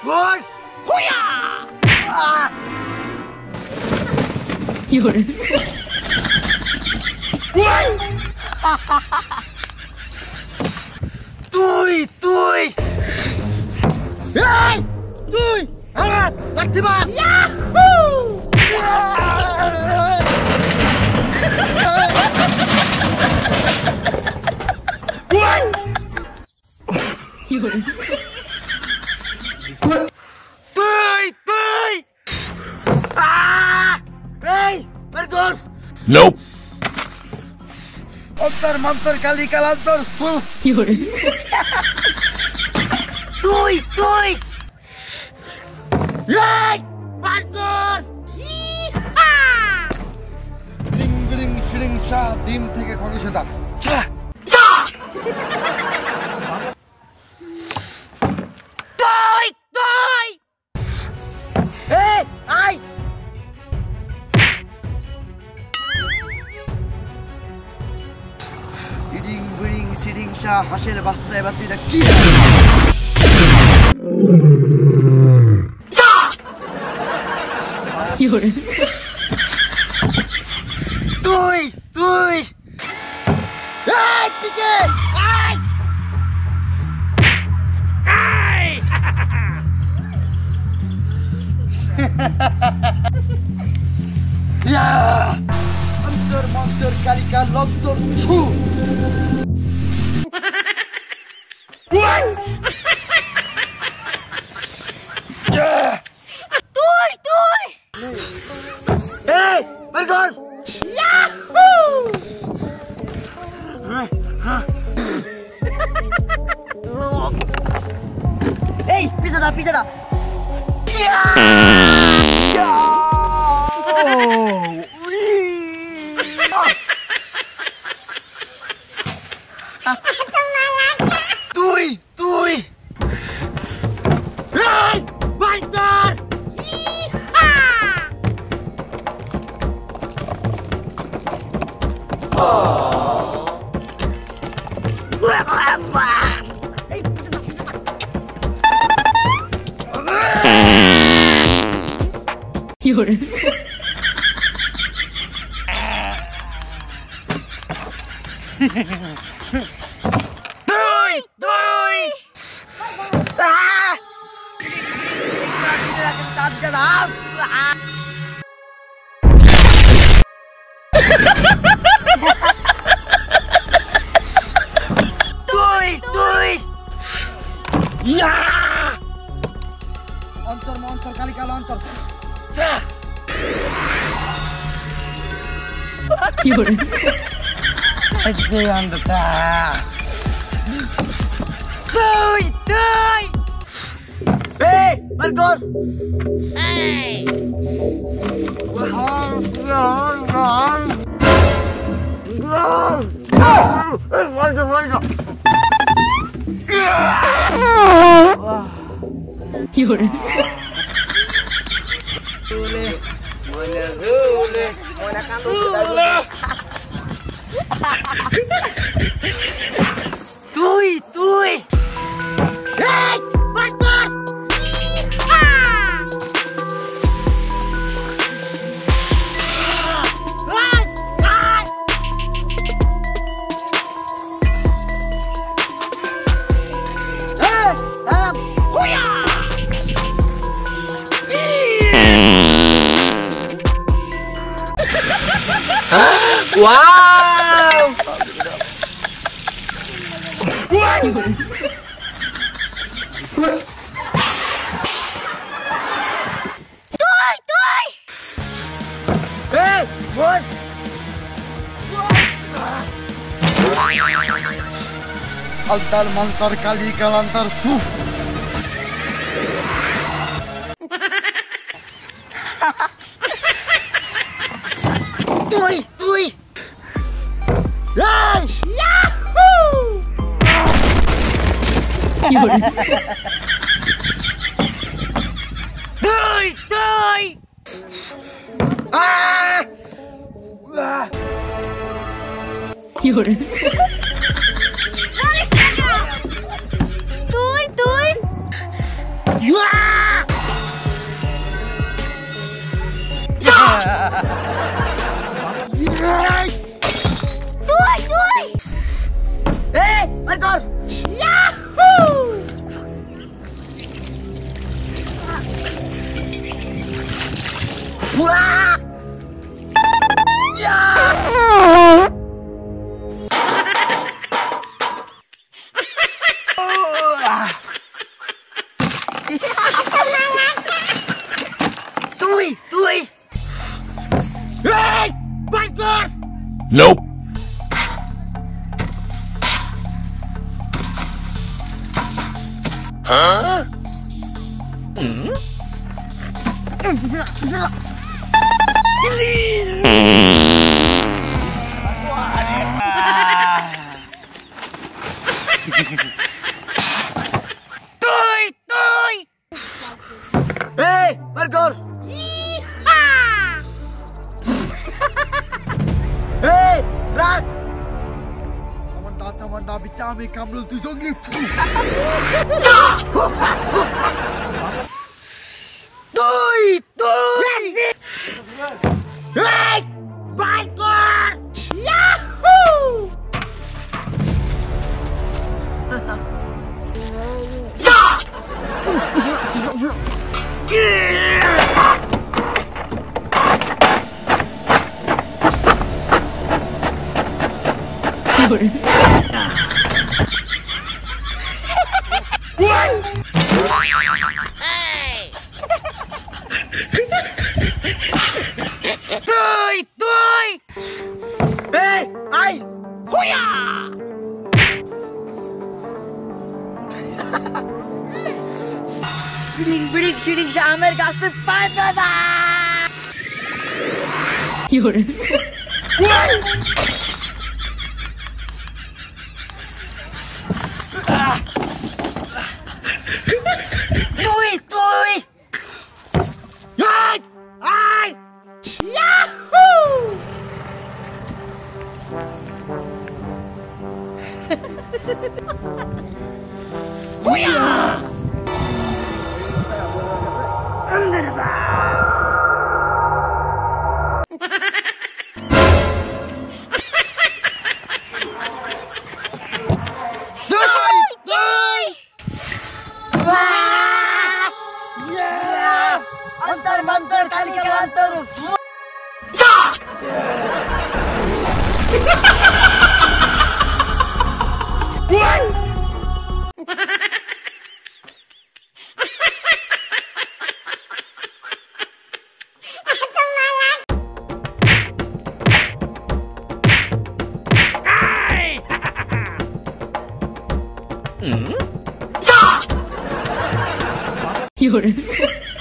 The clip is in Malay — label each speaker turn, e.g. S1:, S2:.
S1: Good! Huya!
S2: Yun.
S1: Tui! Tui! Hey! Tui! Angat! Laktiman! Yahoo!
S2: Yun.
S1: Tui! Tui! Ah! Hey! Bergur!
S3: Nope.
S1: Antar mantar kali kalantar.
S2: Yun.
S1: Tui! Tui! Hey! Bergur! Gling gling shling sha dim থেকে খরচ হতা Tui! Tui! Hey! Ai! ইডিং বিডিং সিডিং সা হাঁসের বাচ্চা এবার তুই কি
S2: Yun.
S1: তুই তুই এই পিকে আই আই ইয়া অন্তর মন্তর কালিকা লন্তর ছু
S4: Tui Tui!
S1: এই বেরগর এই পিছাটা পিছাটা তুই তুই এই বাইকার
S2: Yun.
S1: Tui! Tui! Ah! Tui! Tui! Ya! Antar montar kali kali antar.
S2: Yun.
S1: Itu yang dekat. Tui! Tui! Hey! Bergur!
S4: Hey!
S2: Yun.
S1: Tui! Tui! Hey! Bergur! Wow!
S2: Yun.
S4: Tui Tui!
S1: Hey! What? Altar mantar kali kalantar su. Tui! Tui! Hey!
S4: Yahoo!
S2: Yun.
S1: Tui! Tui! Ah! Ah!
S2: Yun.
S4: Tui Tui!
S1: Wah!
S4: Tui Tui.
S1: Markor.
S4: Yahoo!
S1: Wah! Ya! Tui, Tui. Hey, Markor.
S3: Nope. Huh?
S1: Tui, Tui. Hey, Markor.
S4: Yeehaw!
S1: Hey, Rak. Manda bicame kamlul tu zongi. Tui, Tui. Hey, Markor.
S4: Yahoo!
S2: Fiore.
S4: Hey!
S1: Tui, Tui. Hey, ai. Huya. Bidik sidik sa amer gasto patada.
S2: Fiore.
S1: Tui, Tui. Ai, ai.
S4: Yahoo!
S1: Huya. Tui, Tui. Wah. Yeah. Antar mantar kali antar.
S2: Fiore.